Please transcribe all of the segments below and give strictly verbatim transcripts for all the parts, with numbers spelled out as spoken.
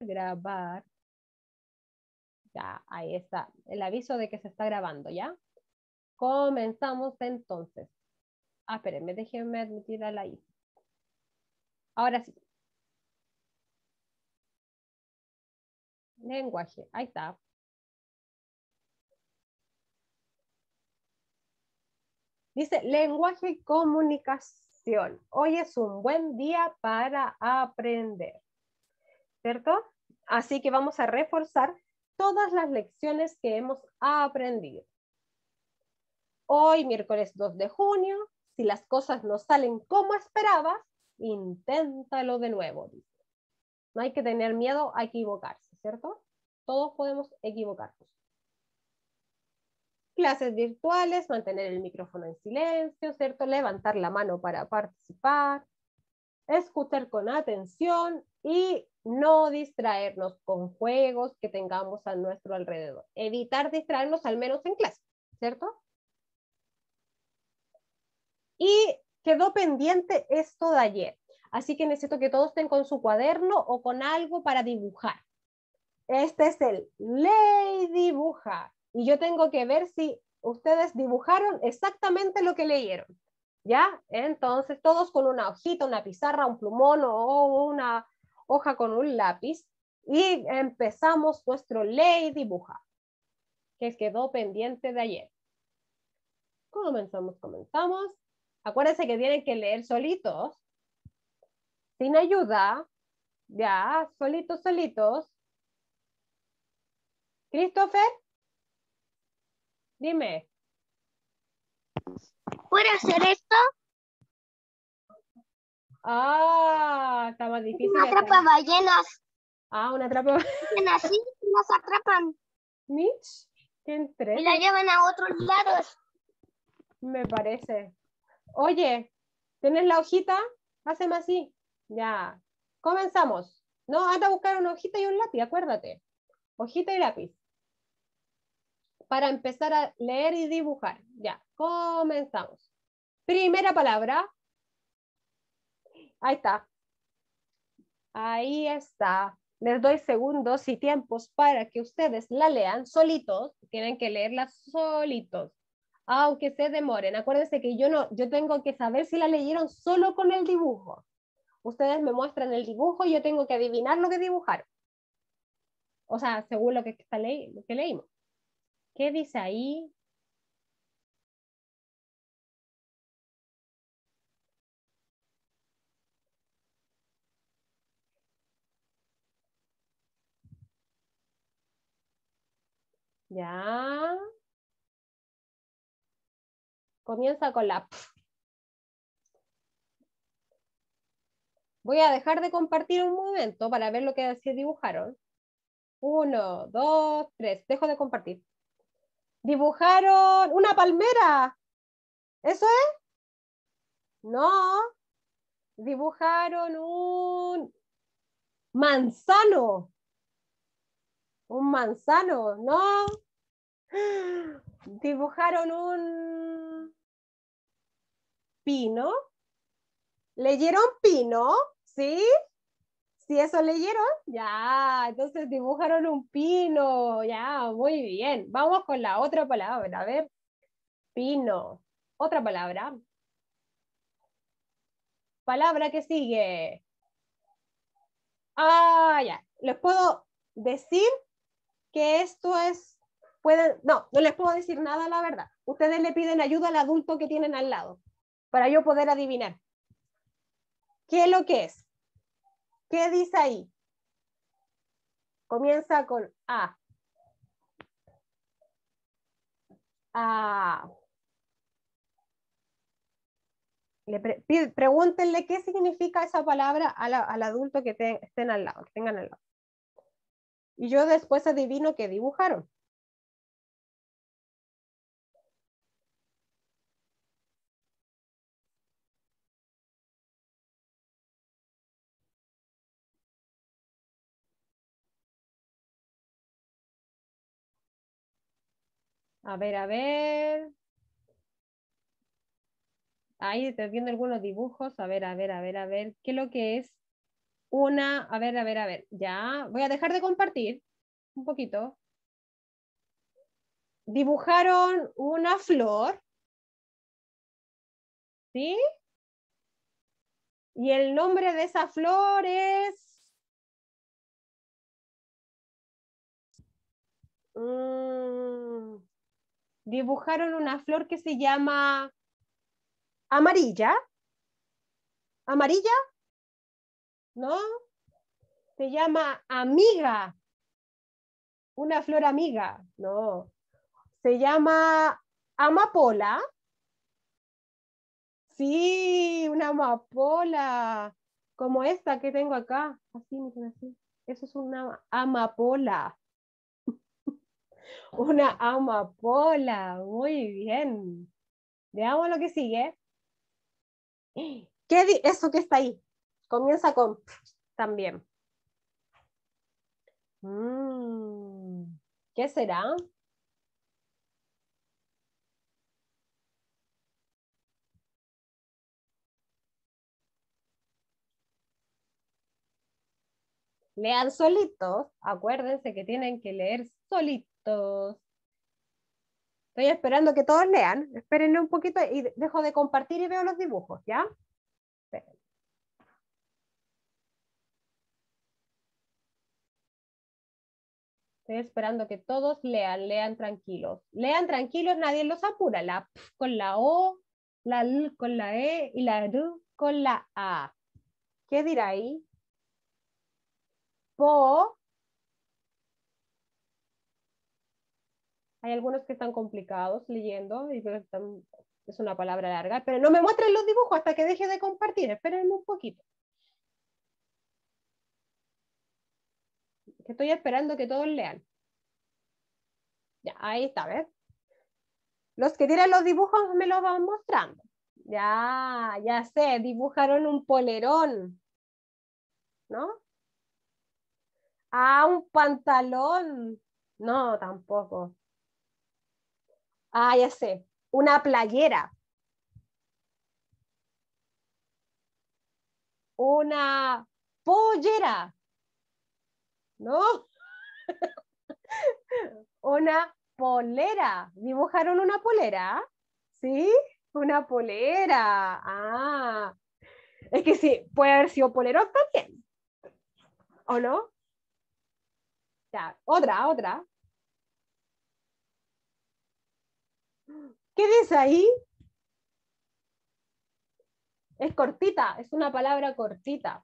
grabar. Ya, ahí está. El aviso de que se está grabando, ¿ya? Comenzamos entonces. Ah, espérenme, déjenme admitir a la I. Ahora sí. Lenguaje, ahí está. Dice lenguaje y comunicación. Hoy es un buen día para aprender. ¿Cierto? Así que vamos a reforzar todas las lecciones que hemos aprendido. Hoy, miércoles dos de junio, si las cosas no salen como esperabas, inténtalo de nuevo. Dice. No hay que tener miedo a equivocarse, ¿cierto? Todos podemos equivocarnos. Clases virtuales, mantener el micrófono en silencio, ¿cierto? Levantar la mano para participar, escuchar con atención y no distraernos con juegos que tengamos a nuestro alrededor. Evitar distraernos al menos en clase, ¿cierto? Y quedó pendiente esto de ayer. Así que necesito que todos estén con su cuaderno o con algo para dibujar. Este es el ley dibujar. Y yo tengo que ver si ustedes dibujaron exactamente lo que leyeron. ¿Ya? Entonces, todos con una hojita, una pizarra, un plumón o una hoja con un lápiz. Y empezamos nuestro ley dibujar, que quedó pendiente de ayer. Comenzamos, comenzamos. Acuérdense que tienen que leer solitos, sin ayuda. Ya, solitos, solitos. Christopher, dime. ¿Puedo hacer esto? Ah, está más difícil. Una atrapa ballenas. Ah, una atrapa. Así las atrapan. Mitch, qué Y entrete. la llevan a otros lados. Me parece. Oye, ¿tienes la hojita? Haceme así. Ya. Comenzamos. No, anda a buscar una hojita y un lápiz, acuérdate. Hojita y lápiz. Para empezar a leer y dibujar. Ya, comenzamos. Primera palabra. Ahí está. Ahí está. Les doy segundos y tiempos para que ustedes la lean solitos. Tienen que leerla solitos. Aunque se demoren. Acuérdense que yo no, yo tengo que saber si la leyeron solo con el dibujo. Ustedes me muestran el dibujo y yo tengo que adivinar lo que dibujaron. O sea, según lo que, está le lo que leímos. ¿Qué dice ahí? Ya. Comienza con la P. Voy a dejar de compartir un momento para ver lo que se dibujaron. Uno, dos, tres. Dejo de compartir. Dibujaron una palmera. ¿Eso es? No. Dibujaron un manzano. Un manzano, no. Dibujaron un pino. ¿Leyeron pino? ¿Sí? ¿Sí eso leyeron? Ya, entonces dibujaron un pino. Ya, muy bien. Vamos con la otra palabra. A ver, pino. Otra palabra. Palabra que sigue. Ah, ya. Les puedo decir que esto es, pueden, no, no les puedo decir nada, la verdad. Ustedes le piden ayuda al adulto que tienen al lado para yo poder adivinar. ¿Qué es lo que es? ¿Qué dice ahí? Comienza con A. A. Le pre pregúntenle qué significa esa palabra a la, al adulto que te, estén al lado, que tengan al lado. Y yo después adivino qué dibujaron. A ver, a ver. Ahí estoy viendo algunos dibujos. A ver, a ver, a ver, a ver. ¿Qué es lo que es? una, a ver, a ver, a ver, ya, voy a dejar de compartir un poquito. Dibujaron una flor, ¿sí? Y el nombre de esa flor es... Mm, dibujaron una flor que se llama amarilla. ¿Amarilla? ¿No? Se llama amiga. Una flor amiga. No. Se llama amapola. Sí, una amapola. Como esta que tengo acá. Así, miren así. Eso es una amapola. Una amapola. Muy bien. Veamos lo que sigue. ¿Qué di- eso que está ahí? Comienza con también. Mm, ¿qué será? Lean solitos. Acuérdense que tienen que leer solitos. Estoy esperando que todos lean. Espérenme un poquito y dejo de compartir y veo los dibujos, ¿ya? Esperen. Estoy esperando que todos lean, lean tranquilos. Lean tranquilos, nadie los apura. La P con la O, la L con la E y la R con la A. ¿Qué dirá ahí? Po. Hay algunos que están complicados leyendo y están, es una palabra larga, pero no me muestren los dibujos hasta que deje de compartir. Espérenme un poquito. Que estoy esperando que todos lean. Ya, ahí está, ¿ves? Los que tienen los dibujos me los van mostrando. Ya, ya sé, dibujaron un polerón, ¿no? Ah, un pantalón. No, tampoco. Ah, ya sé, una playera. Una pollera, ¿no? Una polera. ¿Dibujaron una polera? ¿Sí? Una polera. Ah, es que sí, puede haber sido polerón también, ¿o no? Ya, otra, otra. ¿Qué dice ahí? Es cortita, es una palabra cortita.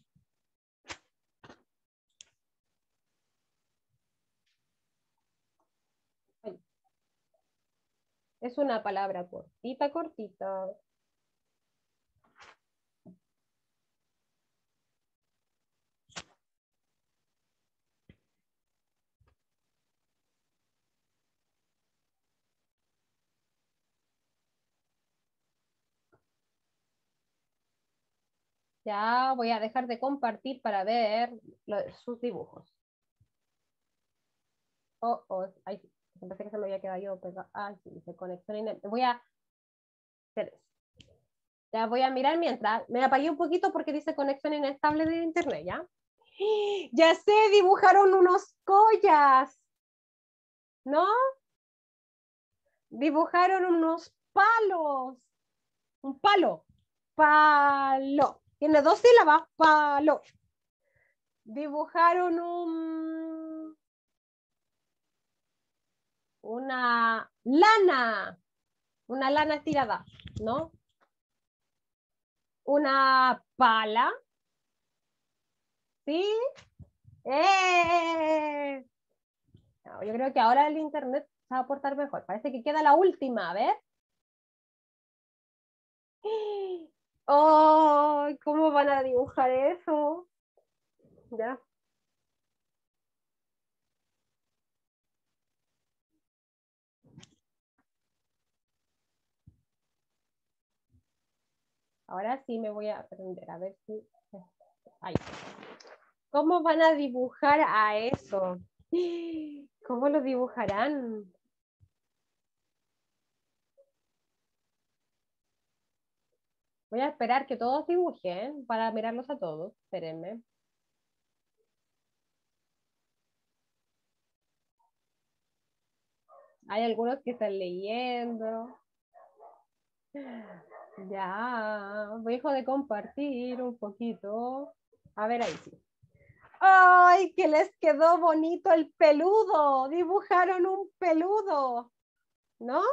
Es una palabra cortita, cortita. Ya voy a dejar de compartir para ver lo- sus dibujos. Oh, oh, ay, pensé que se me había quedado yo pegado. Ah, sí, dice conexión a internet. Voy a hacer eso. Ya voy a mirar mientras. Me apagué un poquito porque dice conexión inestable de internet, ¿ya? Ya sé, dibujaron unos collas, ¿no? Dibujaron unos palos. Un palo. Palo. Tiene dos sílabas. Palo. Dibujaron un, una lana. Una lana estirada, ¿no? Una pala. ¿Sí? ¡Eh! No, yo creo que ahora el internet se va a portar mejor. Parece que queda la última, a ver. ¡Oh! ¿Cómo van a dibujar eso? Ya. Ahora sí me voy a aprender, a ver si... Ay. ¿Cómo van a dibujar a eso? ¿Cómo lo dibujarán? Voy a esperar que todos dibujen para mirarlos a todos. Espérenme. Hay algunos que están leyendo. Ya, dejo de compartir un poquito. A ver, ahí sí. ¡Ay, que les quedó bonito el peludo! Dibujaron un peludo, ¿no?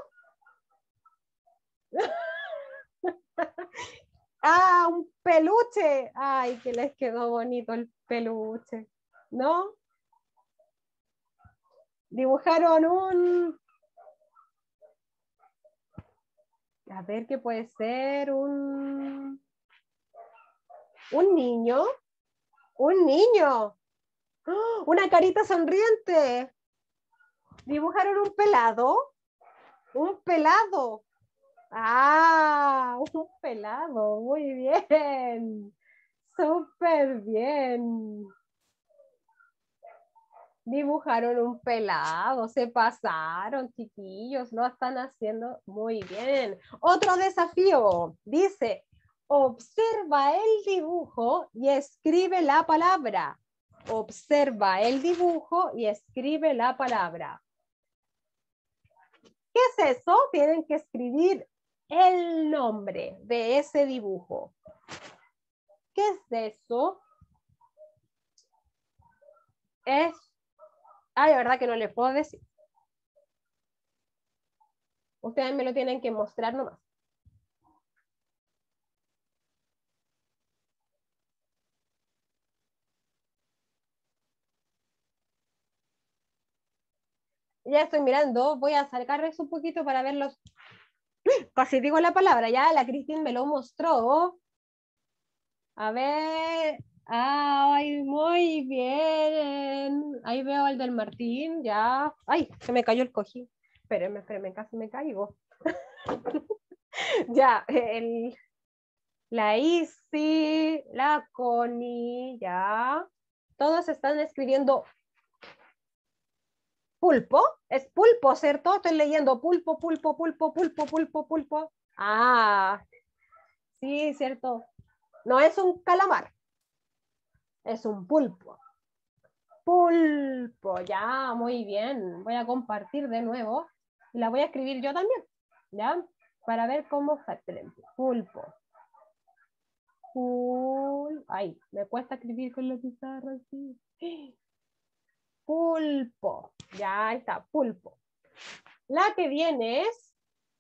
¡Ah, un peluche! ¡Ay, que les quedó bonito el peluche! ¿No? Dibujaron un... A ver, ¿qué puede ser? Un... Un niño. Un niño. ¡Oh! Una carita sonriente. Dibujaron un pelado. Un pelado. Ah, un pelado. Muy bien. Súper bien. Dibujaron un pelado, se pasaron, chiquillos, lo están haciendo muy bien. Otro desafío, dice, observa el dibujo y escribe la palabra. Observa el dibujo y escribe la palabra. ¿Qué es eso? Tienen que escribir el nombre de ese dibujo. ¿Qué es eso? Es... Ay, la verdad que no les puedo decir. Ustedes me lo tienen que mostrar nomás. Ya estoy mirando, voy a sacar eso un poquito para verlos. Casi digo la palabra, ya la Cristina me lo mostró. A ver, ay, muy bien. Ahí veo al del Martín, ya. Ay, se me cayó el cojín. Espérenme, espérenme, casi me caigo. Ya, el, la Isi, la Connie, ya. Todos están escribiendo pulpo. Es pulpo, ¿cierto? Estoy leyendo pulpo, pulpo, pulpo, pulpo, pulpo, pulpo. Ah, sí, cierto. No es un calamar, es un pulpo. Pulpo, ya, muy bien. Voy a compartir de nuevo. Y la voy a escribir yo también, ¿ya? Para ver cómo está. Pulpo. Pul... Ay, me cuesta escribir con la pizarra así. Pulpo. Ya está, pulpo. La que viene es...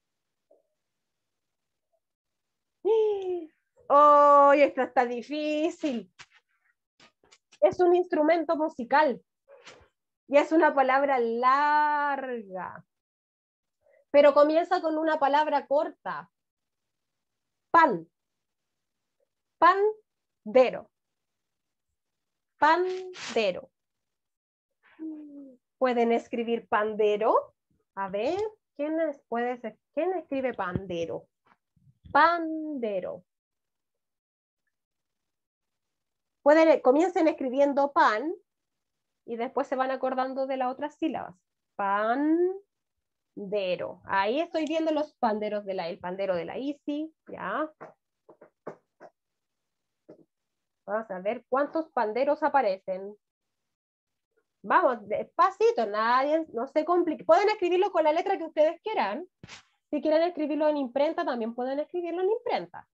¡Oh, esta está difícil! Es un instrumento musical. Y es una palabra larga. Pero comienza con una palabra corta. Pan. Pandero. Pandero. ¿Pueden escribir pandero? A ver, ¿quién, es, puede ser, ¿quién escribe pandero? Pandero. Pueden, comiencen escribiendo pan y después se van acordando de las otras sílabas. Pandero. Ahí estoy viendo los panderos de la, el pandero de la Isi, ya. Vamos a ver cuántos panderos aparecen. Vamos, despacito, nadie, no se complique. Pueden escribirlo con la letra que ustedes quieran. Si quieren escribirlo en imprenta, también pueden escribirlo en imprenta.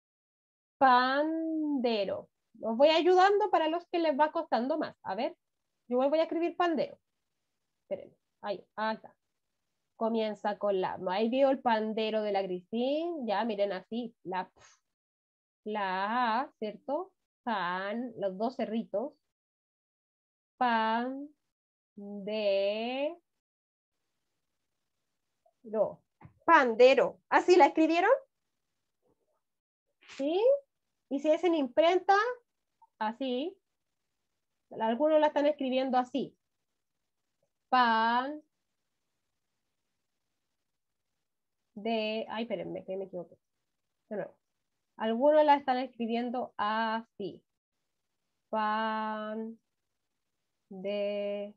Pandero. Los voy ayudando para los que les va costando más. A ver, yo voy a escribir pandero. Espérenme. Ahí, ahí está. Comienza con la. Ahí veo el pandero de la Cristina. Ya, miren así. La, la A, ¿cierto? Pan, los dos cerritos. Pan de no. Pandero. ¿Así la escribieron? ¿Sí? Y si es en imprenta, así. Algunos la están escribiendo así. Pan de... Ay, espérenme, que me equivoqué. De nuevo. Algunos la están escribiendo así. Pan de...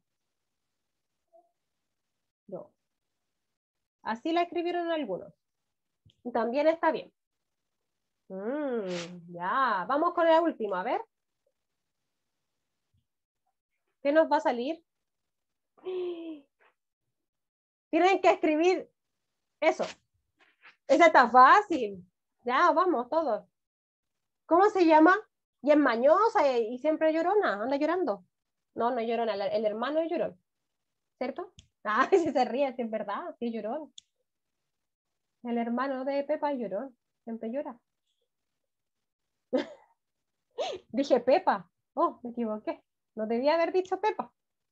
No. Así la escribieron algunos. También está bien. Mm, ya, vamos con la última, a ver. ¿Qué nos va a salir? Tienen que escribir eso. Esa está fácil. Ya, vamos, todos. ¿Cómo se llama? Y es mañosa y, y siempre llorona, anda llorando. No, no es llorona, el, el hermano es llorón. ¿Cierto? Ah, si se ríe, si es verdad, sí llorón. El hermano de Pepa es llorón, siempre llora. Dije Pepa. Oh, me equivoqué. No debía haber dicho Pepa.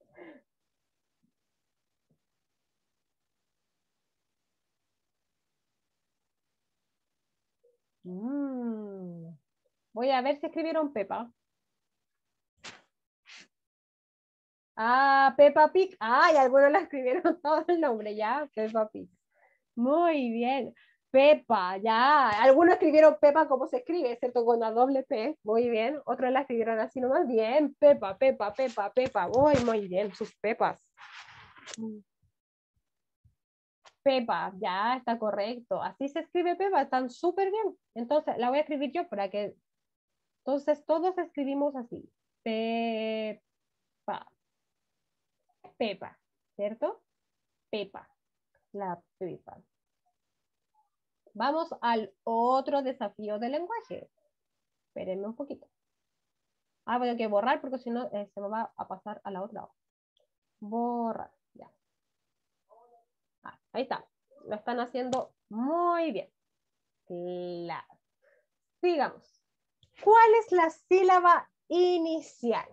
Mm. Voy a ver si escribieron Pepa. Ah, Peppa Pig. Ay, algunos la escribieron todo el nombre, ya. Peppa Pig. Muy bien. Pepa, ya. Algunos escribieron Pepa como se escribe, ¿cierto? Con la doble P. Muy bien. Otros la escribieron así nomás. Bien. Pepa, Pepa, Pepa, Pepa. Muy, muy bien. Sus Pepas. Pepa, ya está correcto. Así se escribe Pepa. Están súper bien. Entonces, la voy a escribir yo para que... Entonces, todos escribimos así. Pepa. Pepa, ¿cierto? Pepa. La Pepa. Vamos al otro desafío del lenguaje. Espérenme un poquito. Ah, voy a que borrar porque si no eh, se me va a pasar a la otra hoja. Borrar, ya. Ah, ahí está. Lo están haciendo muy bien. Claro. Sigamos. ¿Cuál es la sílaba inicial?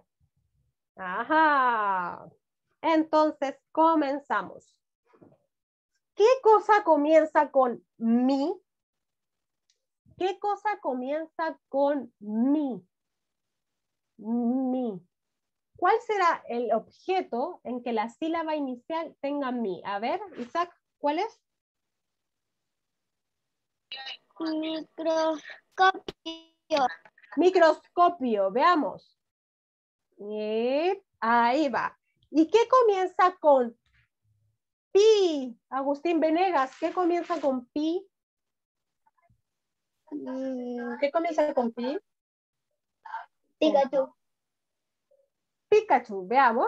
Ajá. Entonces, comenzamos. ¿Qué cosa comienza con mi? ¿Qué cosa comienza con mi? Mi. ¿Cuál será el objeto en que la sílaba inicial tenga mi? A ver, Isaac, ¿cuál es? Microscopio. Microscopio, veamos. Y ahí va. ¿Y qué comienza con pi? Agustín Venegas, ¿qué comienza con pi? ¿Qué comienza con pi? Pikachu. Pikachu, veamos.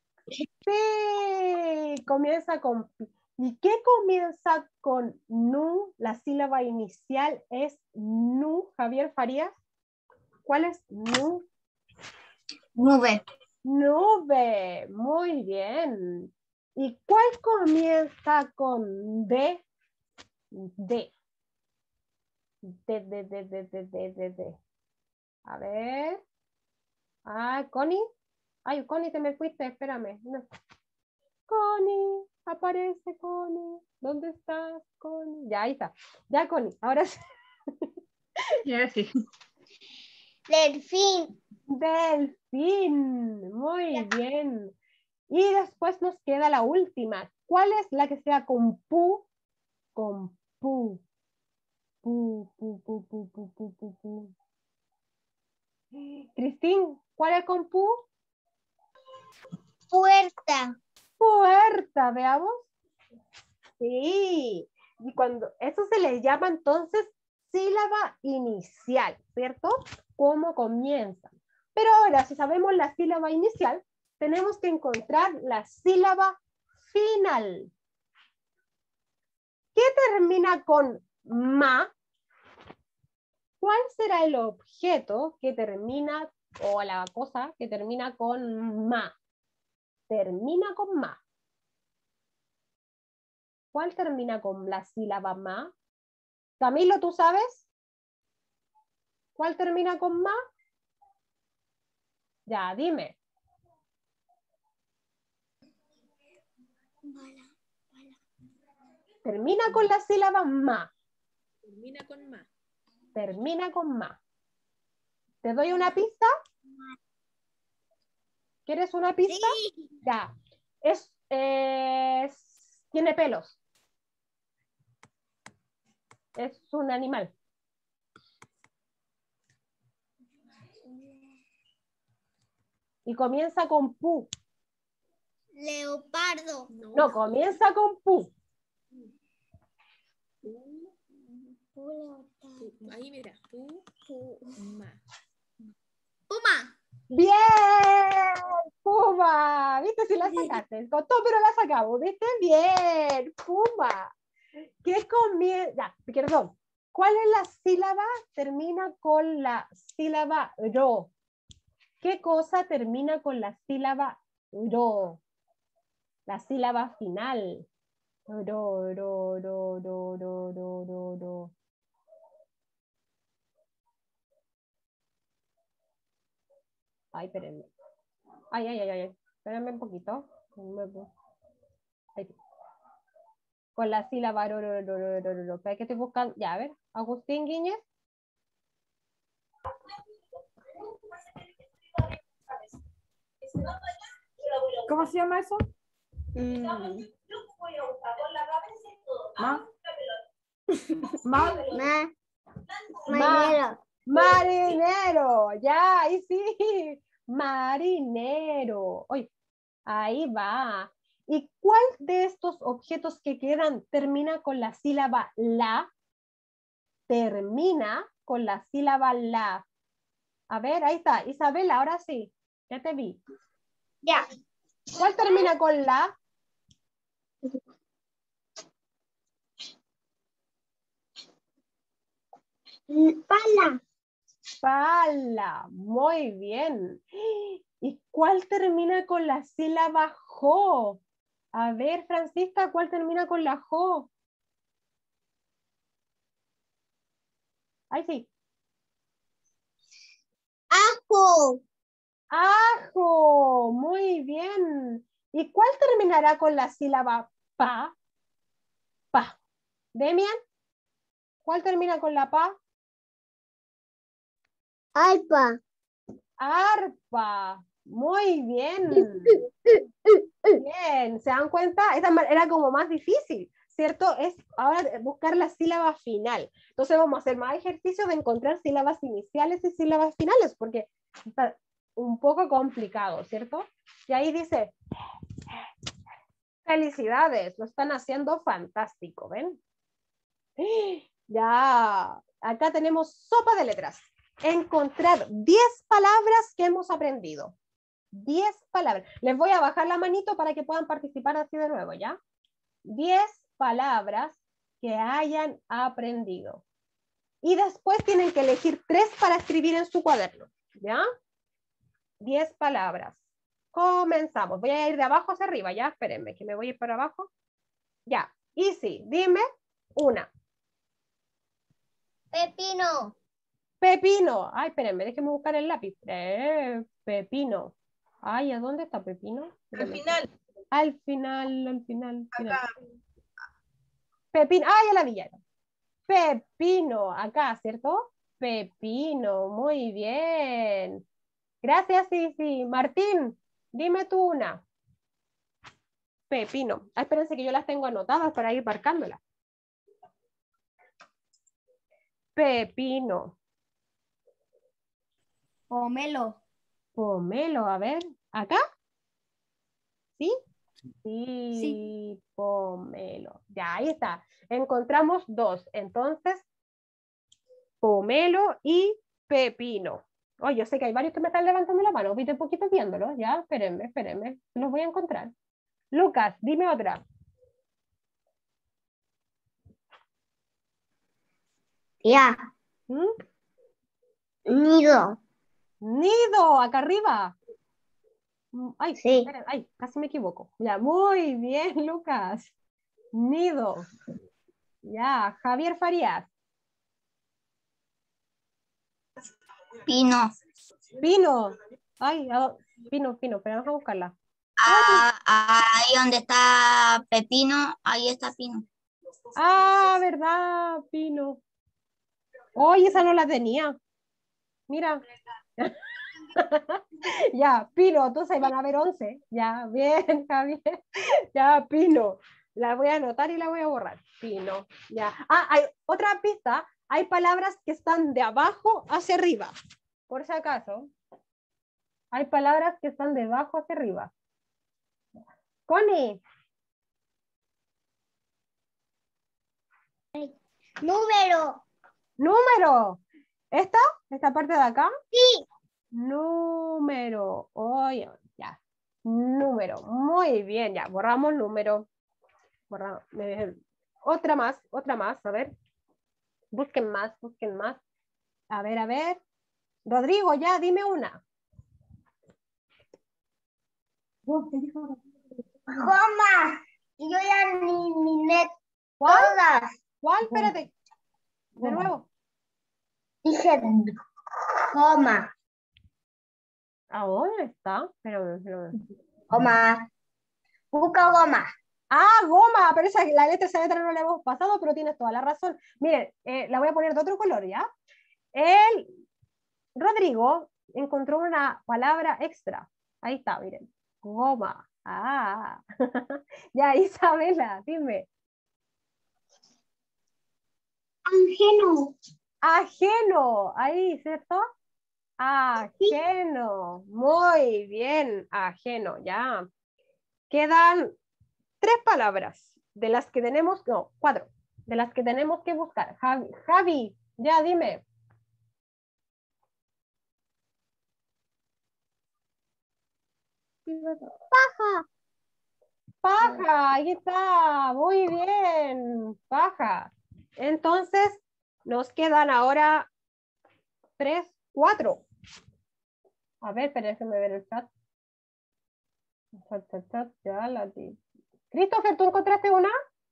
Sí, comienza con pi. ¿Y qué comienza con nu? La sílaba inicial es nu. Javier Farías, ¿cuál es nu? Nube. Nube, muy bien. ¿Y cuál comienza con D? D. D, D, D, D, D, D, D, D. A ver. Ah, Connie. Ay, Connie, te me fuiste, espérame. No. Connie, aparece Connie. ¿Dónde estás, Connie? Ya, ahí está. Ya, Connie, ahora sí. Ya sí. Delfín. Delfín, muy bien. Y después nos queda la última. ¿Cuál es la que sea con pu? Con pu. Pu, pu, pu, pu, pu, pu, pu, pu. Cristín, ¿cuál es con pu? Puerta. Puerta, veamos. Sí. Y cuando eso se le llama entonces sílaba inicial, ¿cierto? ¿Cómo comienza? Pero ahora, si sabemos la sílaba inicial, tenemos que encontrar la sílaba final. ¿Qué termina con ma? ¿Cuál será el objeto que termina, o la cosa que termina con ma? Termina con ma. ¿Cuál termina con la sílaba ma? Camilo, ¿tú sabes? ¿Cuál termina con ma? Ya, dime. Bala, bala. Termina con la sílaba ma. Termina con ma. Termina con ma. ¿Te doy una pista? ¿Quieres una pista? Sí. Ya. Es, es, tiene pelos. Es un animal. Y comienza con pu. Leopardo. No. No, comienza con pu. Pu, pu, ahí mira. Pu, Pu- ma. Puma. Bien, Puma. ¿Viste si la sacaste? Costó, pero la sacamos. ¿Viste? Bien, Puma. ¿Qué comienza? Ya, perdón. ¿Cuál es la sílaba? Termina con la sílaba ro. ¿Qué cosa termina con la sílaba ro? La sílaba final. Ro, ro, ro, ro, ro, ro, ro, ro. Ay, espérenme. Ay, ay, ay, ay. Espérenme un poquito. Ahí. Con la sílaba ro, ro, ro, ro, ro, ro. Espera que estoy buscando. Ya, a ver. Agustín Guiñez. ¿Cómo se llama eso? Mm. ¿Ma? ¿Ma? Ma. Ma- Marinero. Marinero, ya, ahí sí. Marinero. Oye, ahí va. ¿Y cuál de estos objetos que quedan termina con la sílaba la? Termina con la sílaba la. A ver, ahí está. Isabela, ahora sí. Ya te vi. Ya. ¿Cuál termina con la? Pala. Pala. Muy bien. ¿Y cuál termina con la sílaba jo? A ver, Francisca, ¿cuál termina con la jo? Ahí sí. Ajo. Ajo. Muy bien. ¿Y cuál terminará con la sílaba pa? Pa. Demian, ¿cuál termina con la pa? Alpa. Arpa. Muy bien. Bien, ¿se dan cuenta? Esta era como más difícil, ¿cierto? Es ahora buscar la sílaba final. Entonces vamos a hacer más ejercicio de encontrar sílabas iniciales y sílabas finales, porque está un poco complicado, ¿cierto? Y ahí dice, felicidades, lo están haciendo fantástico, ¿ven? Ya, acá tenemos sopa de letras. Encontrar diez palabras que hemos aprendido. diez palabras. Les voy a bajar la manito para que puedan participar así de nuevo, ¿ya? diez palabras que hayan aprendido. Y después tienen que elegir tres para escribir en su cuaderno, ¿ya? diez palabras. Comenzamos. Voy a ir de abajo hacia arriba, ¿ya? Espérenme, que me voy a ir para abajo. Ya. Easy, dime una. Pepino. Pepino. Ay, espérenme, déjenme buscar el lápiz. Eh, pepino. Ay, ¿a dónde está pepino? Al final. Al final, al final. final. Acá. Pepino. Ay, a la villa. Pepino. Acá, ¿cierto? Pepino. Muy bien. Gracias, Sisi. Martín, dime tú una. Pepino. Ah, espérense que yo las tengo anotadas para ir marcándolas. Pepino. Pomelo. Pomelo, a ver. ¿Acá? ¿Sí? Sí, Sí. pomelo. Ya, ahí está. Encontramos dos. Entonces, pomelo y pepino. Oh, yo sé que hay varios que me están levantando la mano. Viste un poquito viéndolo. Ya, espérenme, espérenme. Los voy a encontrar. Lucas, dime otra. Ya. ¿Mm? Nido. Nido, acá arriba. Ay, Sí. esperen, ay, casi me equivoco. Ya, muy bien, Lucas. Nido. Ya, Javier Farías. Pino. Pino. Ay, ah, Pino, Pino, pero vamos a buscarla. Ah, ahí donde está Pepino, ahí está Pino. Ah, verdad, Pino. Oye, esa no la tenía. Mira. Ya, Pino, entonces van a haber once. Ya, bien, Javier. Ya, Pino. La voy a anotar y la voy a borrar. Pino. Ya. Ah, hay otra pista. Hay palabras que están de abajo hacia arriba. Por si acaso. Hay palabras que están de abajo hacia arriba. Connie. Número. Número. ¿Esta? ¿Esta parte de acá? Sí. Número. Oye, ya. Número. Muy bien, ya. Borramos número. Borramos. Me- Otra más, otra más. A ver. Busquen más, busquen más. A ver, a ver. Rodrigo, ya, dime una. Coma. Yo ya eliminé ¿Cuál? todas. ¿Cuál? Espérate. De nuevo. Dije coma. ¿A dónde está? Pero, pero... Goma. Busca goma. Ah, goma, pero esa, la letra, esa letra no la hemos pasado, pero tienes toda la razón. Miren, eh, la voy a poner de otro color, ¿ya? El Rodrigo encontró una palabra extra. Ahí está, miren. Goma. Ah. Ya, Isabela, dime. Ajeno. Ajeno. Ahí, ¿cierto? Ajeno. Muy bien. Ajeno, ya. Quedan tres palabras de las que tenemos, no, cuatro, de las que tenemos que buscar. Javi, Javi, ya dime. Paja. Paja, ahí está, muy bien, paja. Entonces, nos quedan ahora tres, cuatro. A ver, espera, déjame ver el chat. Chat, chat, chat, ya la di. Christopher, ¿tú encontraste una?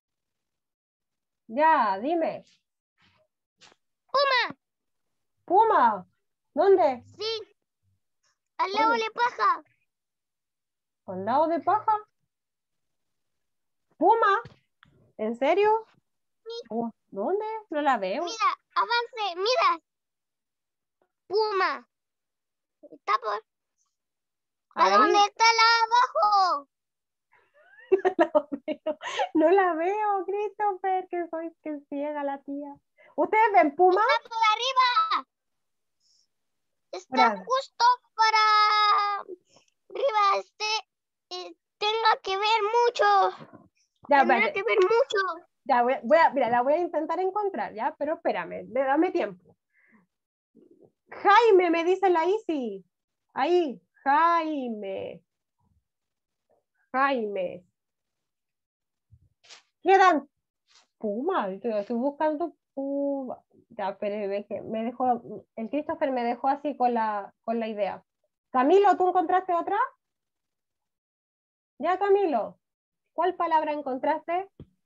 Ya, dime. Puma. Puma, ¿dónde? Sí. Al lado ¿Dónde? de paja. ¿Al lado de paja? Puma, ¿en serio? Oh, ¿dónde? No la veo. Mira, avance, mira. Puma. Está por. ¿A Ahí. dónde está la abajo? No, veo. No la veo, Christopher, que soy que ciega la tía. ¿Ustedes ven Puma? Está por arriba. Está Espera. justo para arriba. Este eh, tenga que ver mucho. Ya, Tendrá espérate. que ver mucho. Ya, voy, a- voy a, mira, la voy a intentar encontrar, ¿ya? Pero espérame, le- dame tiempo. Jaime, me dice la Isi. Ahí, Jaime. Jaime. Quedan Puma, estoy, estoy buscando Puma. Ya, pero ve que me dejó, el Christopher me dejó así con la, con la idea. Camilo, ¿tú encontraste otra? Ya, Camilo. ¿Cuál palabra encontraste?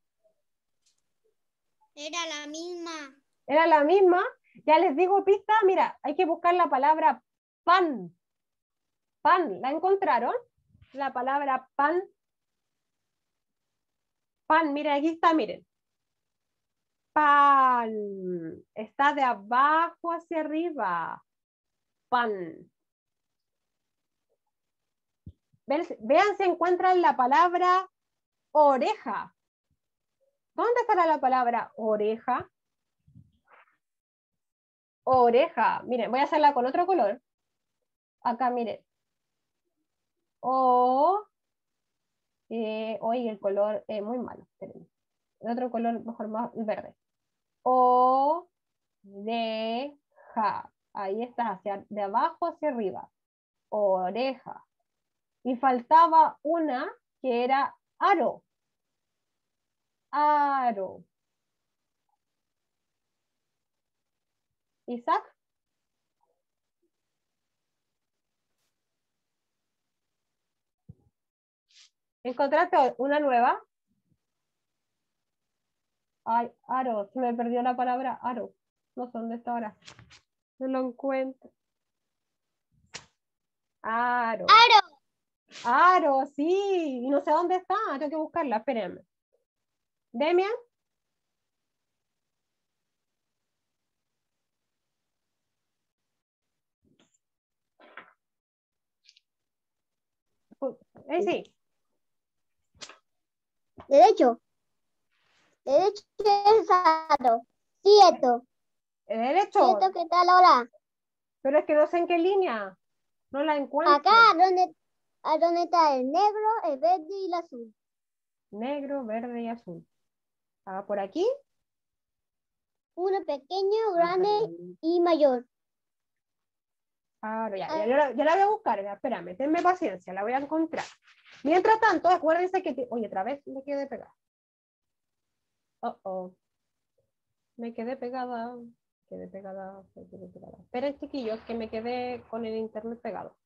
Era la misma. ¿Era la misma? Ya les digo pista, mira, hay que buscar la palabra pan. Pan, ¿la encontraron? La palabra pan. Pan, miren, aquí está, miren. Pan. Está de abajo hacia arriba. Pan. Vean, se encuentran la palabra oreja. ¿Dónde estará la palabra oreja? Oreja. Miren, voy a hacerla con otro color. Acá, miren. O. Eh, oye, el color es muy malo. Espérenme. El otro color, mejor más verde. Oreja. Ahí está, hacia, de abajo hacia arriba. Oreja. Y faltaba una que era aro. Aro. Isaac. ¿Encontraste una nueva? Ay, aro. Se me perdió la palabra aro. No sé dónde está ahora. No lo encuentro. Aro. Aro. Aro, sí. Y no sé dónde está. Tengo que buscarla. Espérenme. Demian. Eh, sí. Derecho. Derecho es aro. Cierto. Derecho. Cierto que está la hora. Pero es que no sé en qué línea. No la encuentro. Acá, donde, a donde está el negro, el verde y el azul. Negro, verde y azul. Ah, por aquí. Uno pequeño, grande y mayor. Claro, ya, ya, yo, la, yo la voy a buscar, ya, espérame, tenme paciencia, la voy a encontrar. Mientras tanto, acuérdense que, te- oye, otra vez me quedé pegada. Oh, oh. Me quedé pegada, quedé pegada, me quedé pegada. Esperen, chiquillos, que me quedé con el internet pegado.